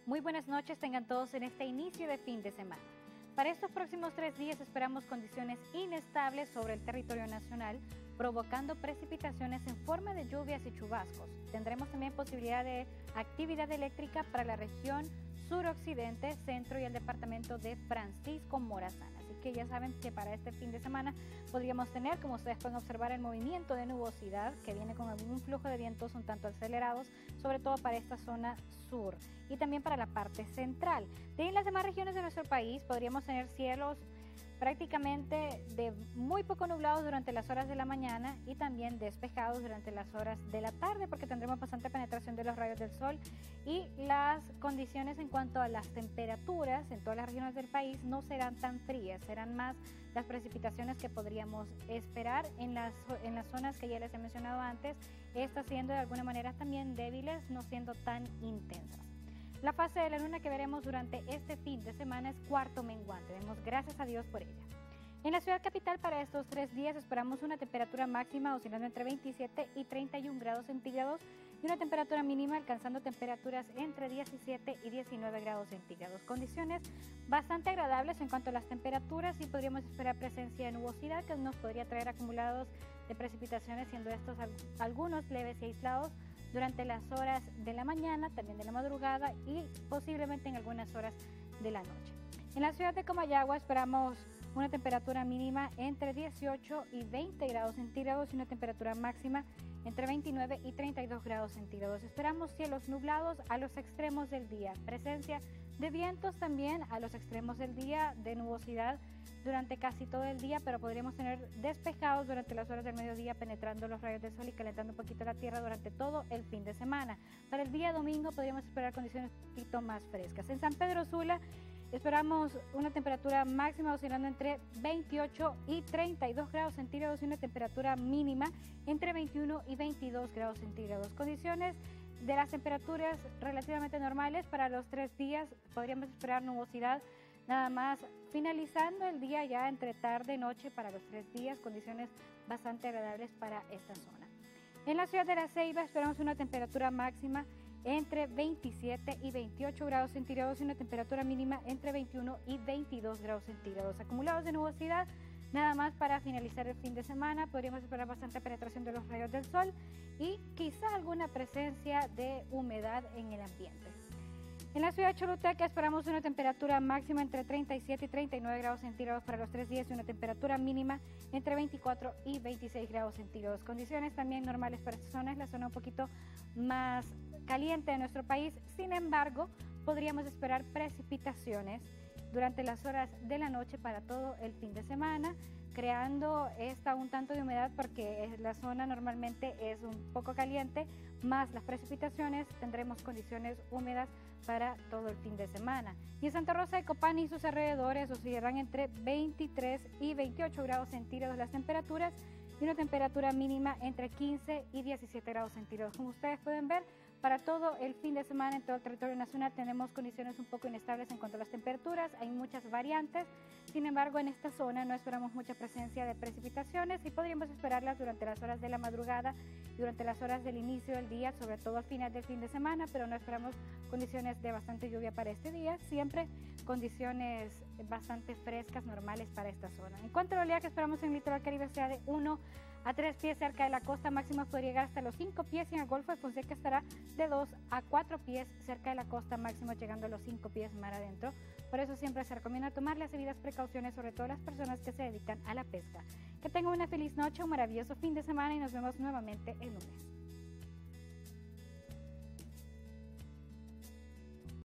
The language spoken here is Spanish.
Muy buenas noches tengan todos en este inicio de fin de semana. Para estos próximos 3 días esperamos condiciones inestables sobre el territorio nacional, provocando precipitaciones en forma de lluvias y chubascos. Tendremos también posibilidad de actividad eléctrica para la región suroccidente, centro y el departamento de Francisco Morazán. Así que ya saben que para este fin de semana podríamos tener, como ustedes pueden observar, el movimiento de nubosidad que viene con algún flujo de vientos un tanto acelerados, sobre todo para esta zona sur y también para la parte central. De ahí en las demás regiones de nuestro país podríamos tener cielos prácticamente de muy poco nublados durante las horas de la mañana y también despejados durante las horas de la tarde, porque tendremos bastante penetración de los rayos del sol, y las condiciones en cuanto a las temperaturas en todas las regiones del país no serán tan frías, serán más las precipitaciones que podríamos esperar en las zonas que ya les he mencionado antes, estas siendo de alguna manera también débiles, no siendo tan intensas. La fase de la luna que veremos durante este fin de semana es cuarto menguante. Demos gracias a Dios por ella. En la ciudad capital para estos 3 días esperamos una temperatura máxima oscilando entre 27 y 31 grados centígrados y una temperatura mínima alcanzando temperaturas entre 17 y 19 grados centígrados. Condiciones bastante agradables en cuanto a las temperaturas y podríamos esperar presencia de nubosidad que nos podría traer acumulados de precipitaciones, siendo estos algunos leves y aislados durante las horas de la mañana, también de la madrugada y posiblemente en algunas horas de la noche. En la ciudad de Comayagua esperamos una temperatura mínima entre 18 y 20 grados centígrados y una temperatura máxima entre 29 y 32 grados centígrados. Esperamos cielos nublados a los extremos del día, presencia de vientos también a los extremos del día, de nubosidad durante casi todo el día, pero podríamos tener despejados durante las horas del mediodía, penetrando los rayos del sol y calentando un poquito la tierra durante todo el fin de semana. Para el día domingo podríamos esperar condiciones un poquito más frescas. En San Pedro Sula esperamos una temperatura máxima oscilando entre 28 y 32 grados centígrados y una temperatura mínima entre 21 y 22 grados centígrados. Condiciones de las temperaturas relativamente normales para los 3 días. Podríamos esperar nubosidad nada más finalizando el día ya entre tarde y noche para los 3 días. Condiciones bastante agradables para esta zona. En la ciudad de La Ceiba esperamos una temperatura máxima entre 27 y 28 grados centígrados y una temperatura mínima entre 21 y 22 grados centígrados. Acumulados de nubosidad nada más para finalizar el fin de semana. Podríamos esperar bastante penetración de los rayos del sol y quizá alguna presencia de humedad en el ambiente. En la ciudad de Choluteca esperamos una temperatura máxima entre 37 y 39 grados centígrados para los 3 días y una temperatura mínima entre 24 y 26 grados centígrados. Condiciones también normales para esta zona, es la zona un poquito más caliente de nuestro país. Sin embargo, podríamos esperar precipitaciones durante las horas de la noche para todo el fin de semana, creando un tanto de humedad porque la zona normalmente es un poco caliente, más las precipitaciones, tendremos condiciones húmedas para todo el fin de semana. Y en Santa Rosa de Copán y sus alrededores oscilarán entre 23 y 28 grados centígrados las temperaturas y una temperatura mínima entre 15 y 17 grados centígrados. Como ustedes pueden ver, para todo el fin de semana en todo el territorio nacional tenemos condiciones un poco inestables en cuanto a las temperaturas, hay muchas variantes. Sin embargo, en esta zona no esperamos mucha presencia de precipitaciones y podríamos esperarlas durante las horas de la madrugada y durante las horas del inicio del día, sobre todo al final del fin de semana, pero no esperamos condiciones de bastante lluvia para este día, siempre condiciones bastante frescas, normales para esta zona. En cuanto al oleaje, esperamos en el litoral caribe sea de 1 a 3 pies cerca de la costa, máxima podría llegar hasta los 5 pies y en el Golfo de Fonseca estará de 2 a 4 pies cerca de la costa, máximo llegando a los 5 pies mar adentro. Por eso siempre se recomienda tomar las debidas precauciones, sobre todo las personas que se dedican a la pesca. Que tengan una feliz noche, un maravilloso fin de semana y nos vemos nuevamente el lunes.